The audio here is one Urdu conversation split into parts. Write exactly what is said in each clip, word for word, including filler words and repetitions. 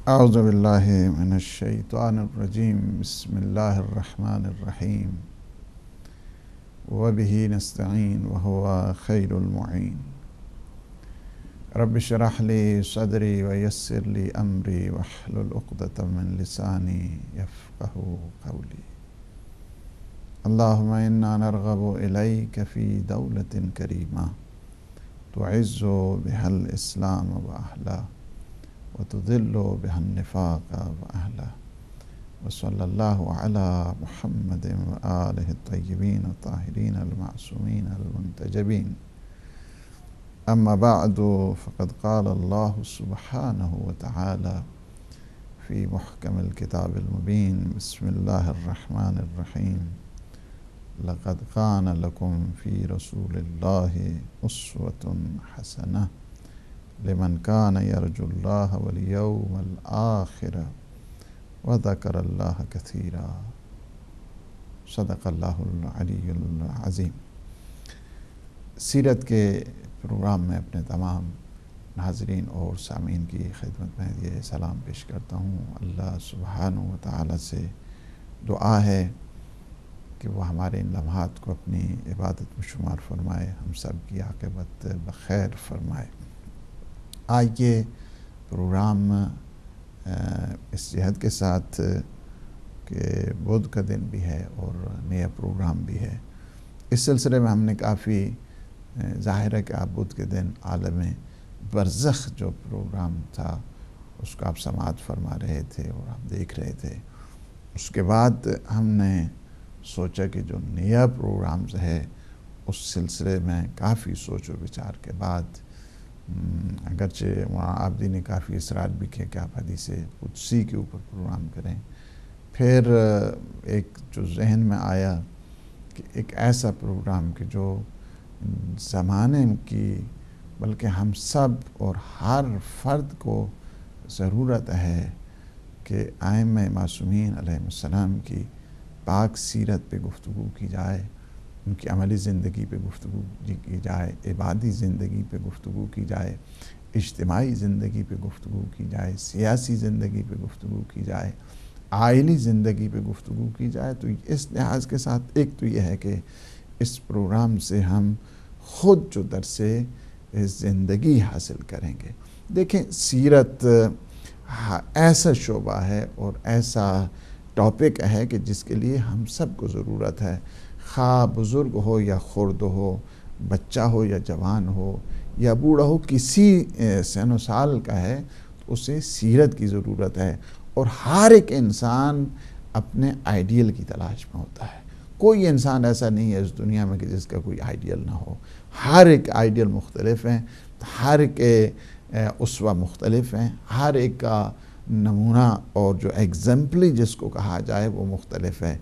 اعوذ باللہ من الشیطان الرجیم بسم اللہ الرحمن الرحیم وبہ نستعین وہو خیر المعین رب اشرح لی صدری ویسر لی امری واحلل عقدۃ من لسانی یفقہوا قولی اللہم انا نرغب الیک فی دولۃ کریمہ تعز بها الاسلام واہلہ وتذل بها النفاق وأهله وصلى الله على محمد وآله الطيبين الطاهرين المعصومين المنتجبين أما بعد فقد قال الله سبحانه وتعالى في محكم الكتاب المبين بسم الله الرحمن الرحيم لقد كان لكم في رسول الله أسوة حسنة لمن كان يرجو الله واليوم الآخر وذكر الله كثيرا صدق الله العلی العظیم۔ سیرت کے پروگرام میں اپنے تمام ناظرین اور سامعین کی خدمت میں یہ سلام پیش کرتا ہوں۔ اللہ سبحانہ و تعالی سے دعا ہے کہ وہ ہمارے ان لمحات کو اپنی عبادت میں شمار فرمائے، ہم سب کی عاقبت بخیر فرمائے۔ آج یہ پروگرام اس جہت کے ساتھ کہ بدھ کا دن بھی ہے اور نیا پروگرام بھی ہے، اس سلسلے میں ہم نے کافی ظاہر ہے کہ آپ بدھ کے دن عالم برزخ جو پروگرام تھا اس کو آپ سماعت فرما رہے تھے اور آپ دیکھ رہے تھے۔ اس کے بعد ہم نے سوچا کہ جو نیا پروگرامز ہے اس سلسلے میں کافی سوچ و بچار کے بعد اگرچہ وہاں عابدی نے کافی اصرار بھی کیا کہ آپ حدیث قدسی کے اوپر پروگرام کریں، پھر ایک جو ذہن میں آیا کہ ایک ایسا پروگرام کہ جو زمانے کی بلکہ ہم سب اور ہر فرد کو ضرورت ہے کہ ائمہ معصومین علیہ السلام کی پاک سیرت پہ گفتگو کی جائے، ان کی عملی زندگی پہ گفتگو کی جائے، عبادی زندگی پہ گفتگو کی جائے، اجتماعی زندگی پہ گفتگو کی جائے، سیاسی زندگی پہ گفتگو کی جائے، آئلی زندگی پہ گفتگو کی جائے۔ تو اس لحاظ کے ساتھ ایک تو یہ ہے کہ اس پروگرام سے ہم خود جو درس زندگی حاصل کریں گے۔ دیکھیں، سیرت ایسا شعبہ ہے اور ایسا ٹاپک ہے کہ جس کے لیے ہم سب کو ضرورت ہے، خواہ بزرگ ہو یا خرد ہو، بچہ ہو یا جوان ہو یا بوڑھا ہو، کسی سن و سال کا ہے تو اسے سیرت کی ضرورت ہے۔ اور ہر ایک انسان اپنے آئیڈیل کی تلاش میں ہوتا ہے، کوئی انسان ایسا نہیں ہے اس دنیا میں کہ جس کا کوئی آئیڈیل نہ ہو۔ ہر ایک آئیڈیل مختلف ہیں، ہر ایک اسوہ مختلف ہیں، ہر ایک کا نمونہ اور جو ایگزمپلی جس کو کہا جائے وہ مختلف ہے۔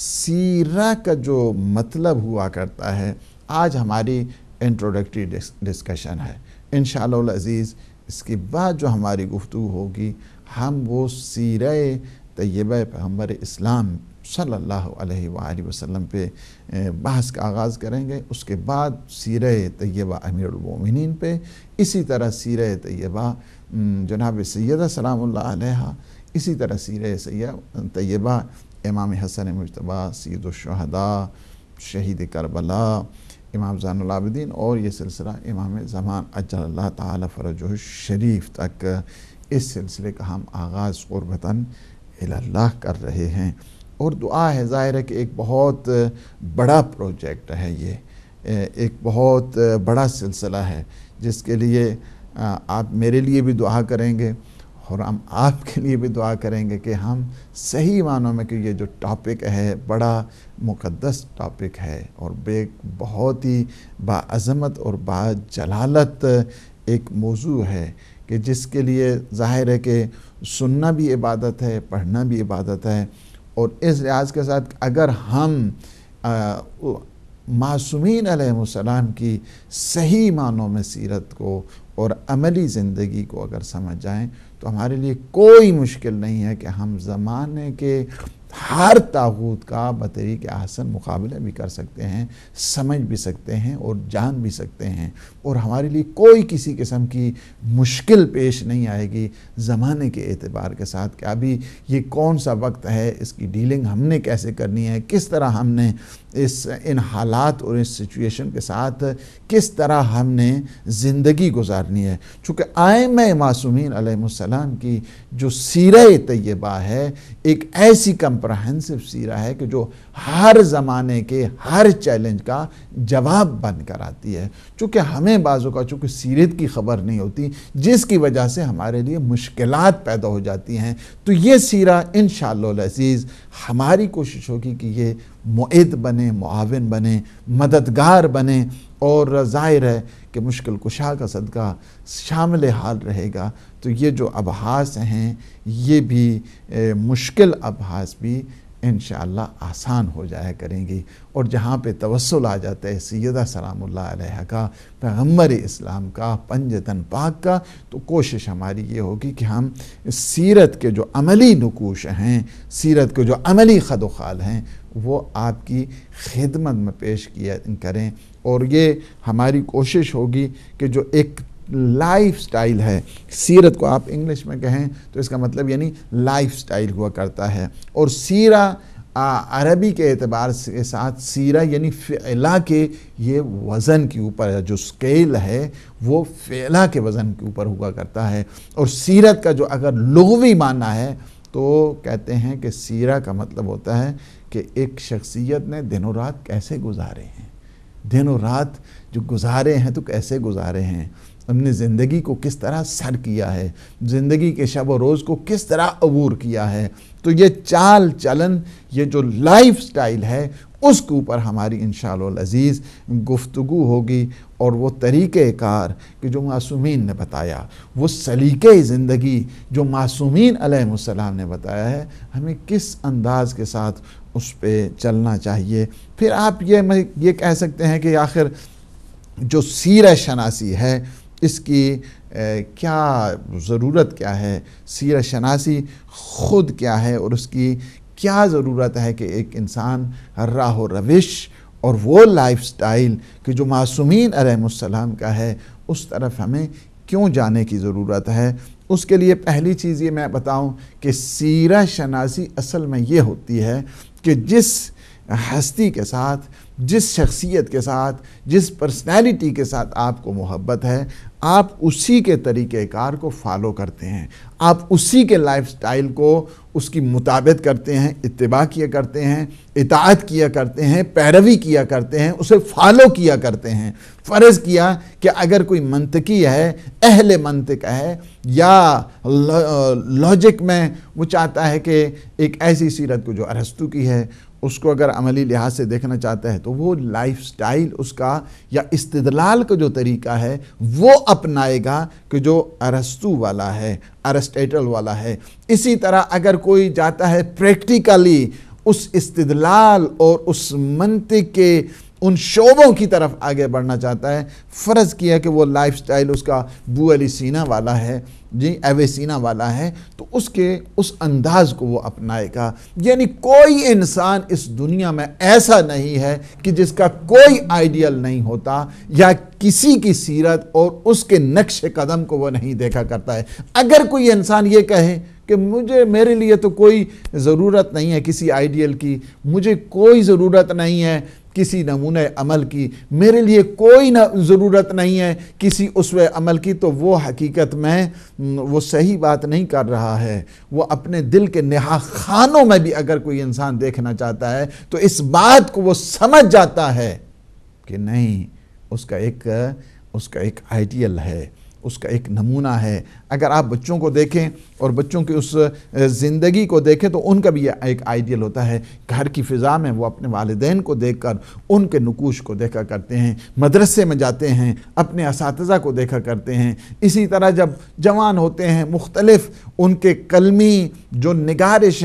سیرت کا جو مطلب ہوا کرتا ہے، آج ہماری انٹروڈکٹری ڈسکشن ہے، انشاءاللہ العزیز اس کے بعد جو ہماری گفتگو ہوگی ہم وہ سیرت طیبہ پیغمبر اسلام صلی اللہ علیہ وآلہ وسلم پہ بحث کا آغاز کریں گے، اس کے بعد سیرت طیبہ امیر المومنین پہ، اسی طرح سیرت طیبہ جناب سیدہ سلام اللہ علیہ، اسی طرح سیرت طیبہ امام حسن مجتبیٰ سید الشہداء شہید کربلا امام زین العابدین، اور یہ سلسلہ امام زمان اجل اللہ تعالی فرجہ الشریف تک اس سلسلے کا ہم آغاز قربتاً اللہ کر رہے ہیں۔ اور دعا ہے، ظاہر ہے کہ ایک بہت بڑا پروجیکٹ ہے، یہ ایک بہت بڑا سلسلہ ہے جس کے لیے آپ میرے لیے بھی دعا کریں گے اور ہم آپ کے لیے بھی دعا کریں گے کہ ہم صحیح معنوں میں کہ یہ جو ٹاپک ہے بڑا مقدس ٹاپک ہے اور بے بہت ہی باعظمت اور با جلالت ایک موضوع ہے کہ جس کے لیے ظاہر ہے کہ سننا بھی عبادت ہے، پڑھنا بھی عبادت ہے۔ اور اس لحاظ کے ساتھ اگر ہم معصومین علیہ السلام کی صحیح معنوں میں سیرت کو اور عملی زندگی کو اگر سمجھ جائیں تو ہمارے لیے کوئی مشکل نہیں ہے کہ ہم زمانے کے ہر طاغوت کا بطریق احسن مقابلہ بھی کر سکتے ہیں، سمجھ بھی سکتے ہیں اور جان بھی سکتے ہیں، اور ہمارے لیے کوئی کسی قسم کی مشکل پیش نہیں آئے گی زمانے کے اعتبار کے ساتھ کہ ابھی یہ کون سا وقت ہے، اس کی ڈیلنگ ہم نے کیسے کرنی ہے، کس طرح ہم نے اس ان حالات اور اس سچویشن کے ساتھ کس طرح ہم نے زندگی گزارنی ہے۔ چونکہ ائمہ معصومین علیہ السلام کی جو سیرہ طیبہ ہے ایک ایسی کمپرہنسو سیرہ ہے کہ جو ہر زمانے کے ہر چیلنج کا جواب بن کر آتی ہے۔ چونکہ ہمیں بعضوں کا چونکہ سیرت کی خبر نہیں ہوتی، جس کی وجہ سے ہمارے لیے مشکلات پیدا ہو جاتی ہیں، تو یہ سیرہ انشاءاللہ العزیز ہماری کوشش ہوگی کہ یہ معید بنے، معاون بنے، مددگار بنے، اور ظاہر ہے کہ مشکل کشا کا صدقہ شامل حال رہے گا، تو یہ جو ابحاث ہیں یہ بھی مشکل ابحاث بھی انشاءاللہ آسان ہو جایا کریں گی، اور جہاں پہ توسل آ جاتا ہے سیدہ سلام اللہ علیہ کا، پیغمبر اسلام کا، پنجتن پاک کا، تو کوشش ہماری یہ ہوگی کہ ہم سیرت کے جو عملی نقوش ہیں، سیرت کے جو عملی خد و خال ہیں، وہ آپ کی خدمت میں پیش کیا کریں، اور یہ ہماری کوشش ہوگی کہ جو ایک لائف سٹائل ہے، سیرت کو آپ انگلش میں کہیں تو اس کا مطلب یعنی لائف سٹائل ہوا کرتا ہے، اور سیرہ عربی کے اعتبار کے ساتھ سیرہ یعنی فعلہ کے یہ وزن کے اوپر جو سکیل ہے وہ فعلہ کے وزن کے اوپر ہوا کرتا ہے، اور سیرت کا جو اگر لغوی معنی ہے تو کہتے ہیں کہ سیرہ کا مطلب ہوتا ہے کہ ایک شخصیت نے دن و رات کیسے گزارے ہیں، دن و رات جو گزارے ہیں تو کیسے گزارے ہیں، ہم نے زندگی کو کس طرح سر کیا ہے، زندگی کے شب و روز کو کس طرح عبور کیا ہے، تو یہ چال چلن، یہ جو لائف سٹائل ہے اس کے اوپر ہماری انشاءاللہ العزیز گفتگو ہوگی، اور وہ طریقہ کار کہ جو معصومین نے بتایا، وہ سلیقہ زندگی جو معصومین علیہ السلام نے بتایا ہے، ہمیں کس انداز کے ساتھ اس پہ چلنا چاہیے۔ پھر آپ یہ یہ کہہ سکتے ہیں کہ آخر جو سیرہ شناسی ہے اس کی کیا ضرورت کیا ہے، سیرہ شناسی خود کیا ہے، اور اس کی کیا ضرورت ہے کہ ایک انسان راہ و روش اور وہ لائف سٹائل کہ جو معصومین علیہ السلام کا ہے اس طرف ہمیں کیوں جانے کی ضرورت ہے۔ اس کے لیے پہلی چیز یہ میں بتاؤں کہ سیرہ شناسی اصل میں یہ ہوتی ہے کہ جس ہستی کے ساتھ، جس شخصیت کے ساتھ، جس پرسنالٹی کے ساتھ آپ کو محبت ہے، آپ اسی کے طریقہ کار کو فالو کرتے ہیں، آپ اسی کے لائف سٹائل کو اس کی مطابق کرتے ہیں، اتباع کیا کرتے ہیں، اطاعت کیا کرتے ہیں، پیروی کیا کرتے ہیں، اسے فالو کیا کرتے ہیں۔ فرض کیا کہ اگر کوئی منطقی ہے، اہل منطق ہے، یا لاجک میں وہ چاہتا ہے کہ ایک ایسی سیرت کو جو ارسطو کی ہے اس کو اگر عملی لحاظ سے دیکھنا چاہتا ہے تو وہ لائف سٹائل اس کا یا استدلال کا جو طریقہ ہے وہ اپنائے گا کہ جو ارسطو والا ہے، ارسٹیٹل والا ہے۔ اسی طرح اگر کوئی جاتا ہے پریکٹیکلی اس استدلال اور اس منطق کے ان شعبوں کی طرف آگے بڑھنا چاہتا ہے، فرض کیا کہ وہ لائف سٹائل اس کا بو علی سینا والا ہے، جی ایوے سینا والا ہے، تو اس کے اس انداز کو وہ اپنائے گا۔ یعنی کوئی انسان اس دنیا میں ایسا نہیں ہے کہ جس کا کوئی آئیڈیل نہیں ہوتا، یا کسی کی سیرت اور اس کے نقش قدم کو وہ نہیں دیکھا کرتا ہے۔ اگر کوئی انسان یہ کہے کہ مجھے میرے لیے تو کوئی ضرورت نہیں ہے کسی آئیڈیل کی، مجھے کوئی ضرورت نہیں ہے کسی نمونہ عمل کی، میرے لیے کوئی ضرورت نہیں ہے کسی اسوہ عمل کی، تو وہ حقیقت میں وہ صحیح بات نہیں کر رہا ہے۔ وہ اپنے دل کے نہا خانوں میں بھی اگر کوئی انسان دیکھنا چاہتا ہے تو اس بات کو وہ سمجھ جاتا ہے کہ نہیں، اس کا ایک اس کا ایک آئیڈیل ہے، اس کا ایک نمونہ ہے۔ اگر آپ بچوں کو دیکھیں اور بچوں کی اس زندگی کو دیکھیں تو ان کا بھی ایک آئیڈیل ہوتا ہے۔ گھر کی فضا میں وہ اپنے والدین کو دیکھ کر ان کے نقوش کو دیکھا کرتے ہیں، مدرسے میں جاتے ہیں اپنے اساتذہ کو دیکھا کرتے ہیں۔ اسی طرح جب جوان ہوتے ہیں مختلف ان کے قلمی جو نگارش ہے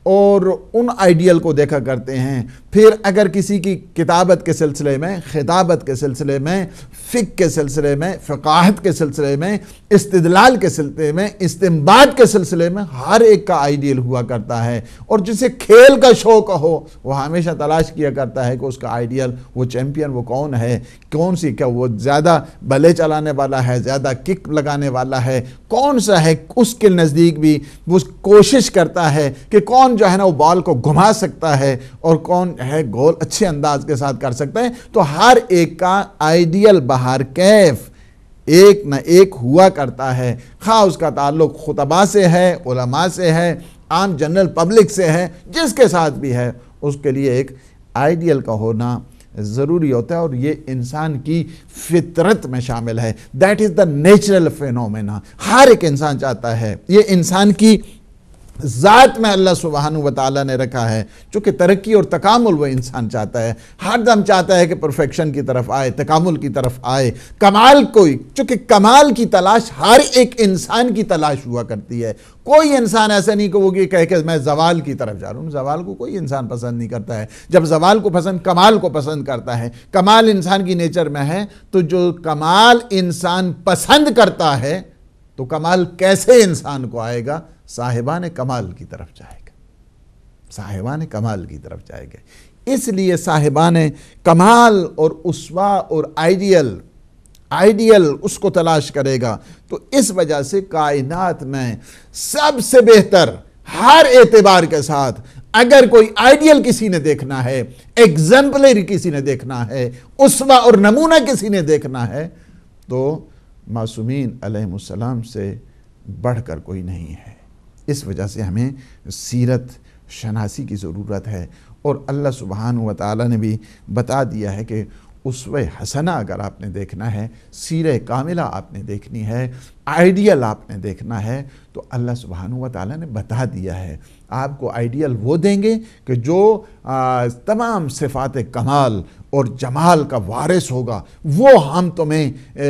اور ان آئیڈیل کو دیکھا کرتے ہیں۔ پھر اگر کسی کی کتابت کے سلسلے میں، خطابت کے سلسلے میں، فقہ کے سلسلے میں، فقاہت کے سلسلے میں، استدلال کے سلسلے میں، استنباط کے سلسلے میں ہر ایک کا آئیڈیل ہوا کرتا ہے، اور جسے کھیل کا شوق ہو وہ ہمیشہ تلاش کیا کرتا ہے کہ اس کا آئیڈیل، وہ چیمپئن وہ کون ہے، کون سی کیا وہ زیادہ بلے چلانے والا ہے، زیادہ کک لگانے والا ہے، کون سا ہے اس کے نزدیک بھی وہ کوشش کرتا ہے کہ کون جو ہے نا وہ بال کو گھما سکتا ہے اور کون ہے گول اچھے انداز کے ساتھ کر سکتا ہے۔ تو ہر ایک کا آئیڈیل بہر کیف ایک نہ ایک ہوا کرتا ہے، خواہ اس کا تعلق خطباء سے ہے، علماء سے ہے، عام جنرل پبلک سے ہے، جس کے ساتھ بھی ہے، اس کے لیے ایک آئیڈیل کا ہونا ضروری ہوتا ہے، اور یہ انسان کی فطرت میں شامل ہے۔ That is the natural phenomena, ہر ایک انسان چاہتا ہے، یہ انسان کی ذات میں اللہ سبحانہ وتعالی نے رکھا ہے، چونکہ ترقی اور تکامل وہ انسان چاہتا ہے، ہر دم چاہتا ہے کہ پرفیکشن کی طرف آئے، تکامل کی طرف آئے، کمال کوئی، چونکہ کمال کی تلاش ہر ایک انسان کی تلاش ہوا کرتی ہے۔ کوئی انسان ایسا نہیں کہ وہ یہ کہے کہ میں زوال کی طرف جا رہا ہوں، زوال کو کوئی انسان پسند نہیں کرتا ہے۔ جب زوال کو پسند، کمال کو پسند کرتا ہے، کمال انسان کی نیچر میں ہے، تو جو کمال انسان پسند کرتا ہے تو کمال کیسے انسان کو آئے گا؟ صاحبان کمال کی طرف جائے گا، صاحبان کمال کی طرف جائے گا۔ اس لیے صاحبان کمال اور اسوہ اور آئیڈیل آئیڈیل اس کو تلاش کرے گا۔ تو اس وجہ سے کائنات میں سب سے بہتر ہر اعتبار کے ساتھ اگر کوئی آئیڈیل کسی نے دیکھنا ہے، ایگزمپلری کسی نے دیکھنا ہے، اسوہ اور نمونہ کسی نے دیکھنا ہے، تو معصومین علیہ السلام سے بڑھ کر کوئی نہیں ہے۔ اس وجہ سے ہمیں سیرت شناسی کی ضرورت ہے، اور اللہ سبحانہ وتعالی نے بھی بتا دیا ہے کہ اسوہ حسنہ اگر آپ نے دیکھنا ہے، سیرہ کاملہ آپ نے دیکھنی ہے، آئیڈیل آپ نے دیکھنا ہے، تو اللہ سبحانہ وتعالی نے بتا دیا ہے۔ آپ کو آئیڈیل وہ دیں گے کہ جو تمام صفات کمال اور جمال کا وارث ہوگا، وہ ہم تمہیں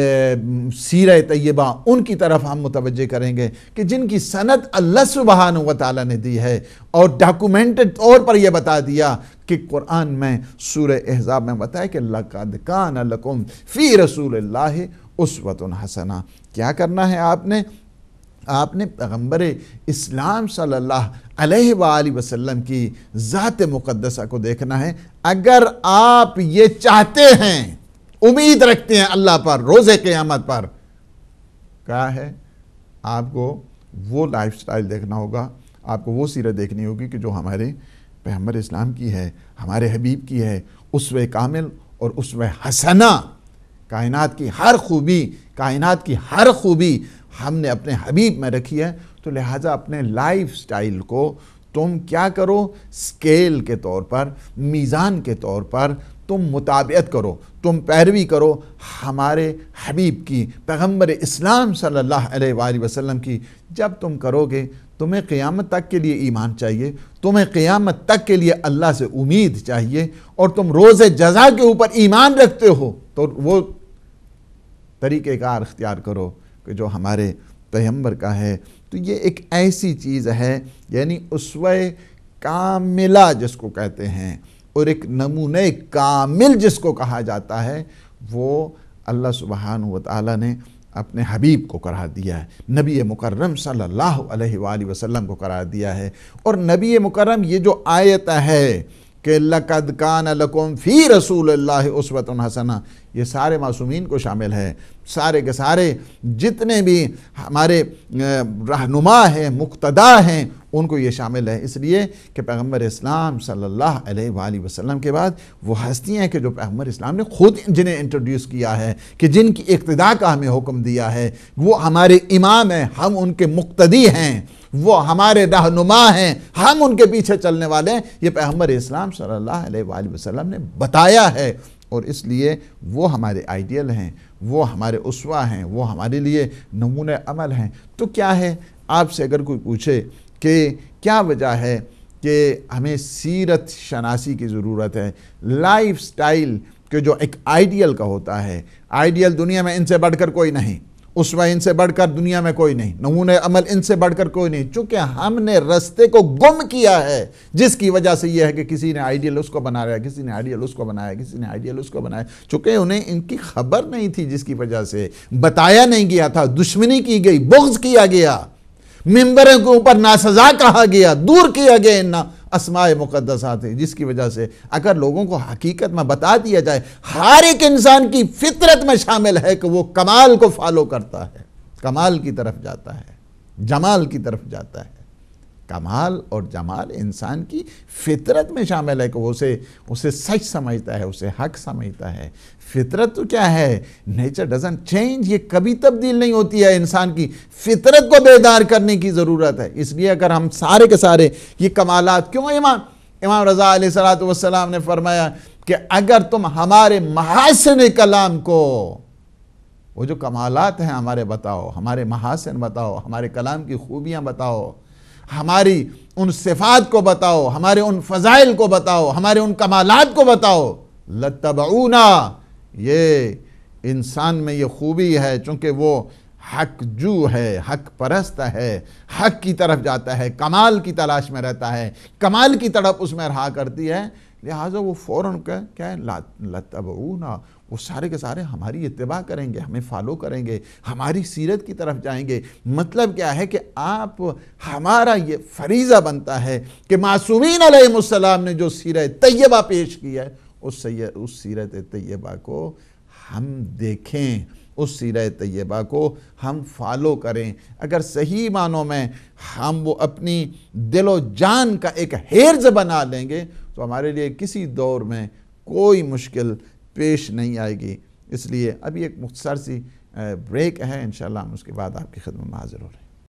سیرہ طیبہ ان کی طرف ہم متوجہ کریں گے کہ جن کی سند اللہ سبحانہ وتعالی نے دی ہے، اور ڈاکومنٹڈ طور پر یہ بتا دیا کہ قرآن میں سورہ احزاب میں بتایا کہ لَقَدْ كَانَ لَكُمْ فِي رَسُولِ اللَّهِ أُسْوَةٌ حَسَنَةٌ۔ کیا کرنا ہے آپ نے؟ آپ نے پیغمبر اسلام صلی اللہ علیہ وآلہ وسلم کی ذات مقدسہ کو دیکھنا ہے۔ اگر آپ یہ چاہتے ہیں، امید رکھتے ہیں اللہ پر، روز قیامت پر، کیا ہے؟ آپ کو وہ لائف سٹائل دیکھنا ہوگا، آپ کو وہ سیرت دیکھنی ہوگی کہ جو ہمارے پیغمبر اسلام کی ہے، ہمارے حبیب کی ہے، اسوہ کامل اور اسوہ حسنہ۔ کائنات کی ہر خوبی، کائنات کی ہر خوبی ہم نے اپنے حبیب میں رکھی ہے، تو لہٰذا اپنے لائف سٹائل کو تم کیا کرو؟ سکیل کے طور پر، میزان کے طور پر تم مطابقت کرو، تم پیروی کرو ہمارے حبیب کی، پیغمبر اسلام صلی اللہ علیہ وآلہ وسلم کی۔ جب تم کرو گے، تمہیں قیامت تک کے لیے ایمان چاہیے، تمہیں قیامت تک کے لیے اللہ سے امید چاہیے، اور تم روز جزا کے اوپر ایمان رکھتے ہو، تو وہ طریقہ کار اختیار کرو کہ جو ہمارے پیغمبر کا ہے۔ تو یہ ایک ایسی چیز ہے، یعنی اسوہ کاملہ جس کو کہتے ہیں، اور ایک نمونہ کامل جس کو کہا جاتا ہے، وہ اللہ سبحانہ وتعالی نے اپنے حبیب کو قرار دیا ہے، نبی مکرم صلی اللہ علیہ وآلہ وسلم کو قرار دیا ہے۔ اور نبی مکرم یہ جو آیت ہے کہ لَقَدْ كَانَ لَكُمْ فِي رَسُولِ اللَّهِ أُسْوَةٌ حَسَنَةٌ، یہ سارے معصومین کو شامل ہے، سارے کے سارے جتنے بھی ہمارے رہنما ہیں، مقتدا ہیں، ان کو یہ شامل ہے، اس لیے کہ پیغمبر اسلام صلی اللہ علیہ وآلہ وسلم کے بعد وہ ہستیاں ہیں کہ جو پیغمبر اسلام نے خود جنہیں انٹروڈیوس کیا ہے، کہ جن کی اقتداء کا ہمیں حکم دیا ہے، وہ ہمارے امام ہیں، ہم ان کے مقتدی ہیں، وہ ہمارے رہنما ہیں، ہم ان کے پیچھے چلنے والے ہیں، یہ پیغمبر اسلام صلی اللہ علیہ وآلہ وسلم نے بتایا ہے، اور اس لیے وہ ہمارے آئیڈیل ہیں، وہ ہمارے اسوہ ہیں، وہ ہمارے لیے نمونہ عمل ہیں۔ تو کیا ہے، آپ سے اگر کوئی پوچھے کہ کیا وجہ ہے کہ ہمیں سیرت شناسی کی ضرورت ہے، لائف سٹائل کہ جو ایک آئیڈیل کا ہوتا ہے، آئیڈیل دنیا میں ان سے بڑھ کر کوئی نہیں، اسوہ ان سے بڑھ کر دنیا میں کوئی نہیں، نمونہ عمل ان سے بڑھ کر کوئی نہیں، چونکہ ہم نے رستے کو گم کیا ہے، جس کی وجہ سے یہ ہے کہ کسی نے آئیڈیل اس کو بنایا، کسی نے آئیڈیل اس کو بنایا، کسی نے آئیڈیل اس کو بنایا، چونکہ انہیں ان کی خبر نہیں تھی، جس کی وجہ سے بتایا نہیں گیا تھا، دشمنی کی گئی، بغض کیا گیا، ممبروں کے اوپر ناسزا کہا گیا، دور کیا گیا ان اسماء مقدسات، جس کی وجہ سے اگر لوگوں کو حقیقت میں بتا دیا جائے، ہر ایک انسان کی فطرت میں شامل ہے کہ وہ کمال کو فالو کرتا ہے، کمال کی طرف جاتا ہے، جمال کی طرف جاتا ہے۔ کمال اور جمال انسان کی فطرت میں شامل ہے کہ وہ اسے اسے سچ سمجھتا ہے، اسے حق سمجھتا ہے۔ فطرت تو کیا ہے؟ نیچر ڈزنٹ چینج، یہ کبھی تبدیل نہیں ہوتی ہے، انسان کی فطرت کو بیدار کرنے کی ضرورت ہے۔ اس لیے اگر ہم سارے کے سارے یہ کمالات، کیوں امام امام رضا علیہ السلام نے فرمایا کہ اگر تم ہمارے محاسن کلام کو، وہ جو کمالات ہیں ہمارے بتاؤ، ہمارے محاسن بتاؤ، ہمارے کلام کی خوبیاں بتاؤ، ہماری ان صفات کو بتاؤ، ہمارے ان فضائل کو بتاؤ، ہمارے ان کمالات کو بتاؤ، لَتَّبَعُونَا، یہ انسان میں یہ خوبی ہے، چونکہ وہ حق جو ہے، حق پرست ہے، حق کی طرف جاتا ہے، کمال کی تلاش میں رہتا ہے، کمال کی طرف اس میں رہا کرتی ہے، لہٰذا وہ فوراً کیا ہے؟ لَتَّبَعُونَا، وہ سارے کے سارے ہماری اتباع کریں گے، ہمیں فالو کریں گے، ہماری سیرت کی طرف جائیں گے۔ مطلب کیا ہے کہ آپ، ہمارا یہ فریضہ بنتا ہے کہ معصومین علیہ السلام نے جو سیرت طیبہ پیش کی ہے، اس اس سیرت طیبہ کو ہم دیکھیں، اس سیرت طیبہ کو ہم فالو کریں۔ اگر صحیح معنوں میں ہم وہ اپنی دل و جان کا ایک حرز بنا لیں گے تو ہمارے لیے کسی دور میں کوئی مشکل پیش نہیں آئے گی۔ اس لیے ابھی ایک مختصر سی بریک ہے، انشاءاللہ ہم اس کے بعد آپ کی خدمت میں حاضر ہو رہے ہیں۔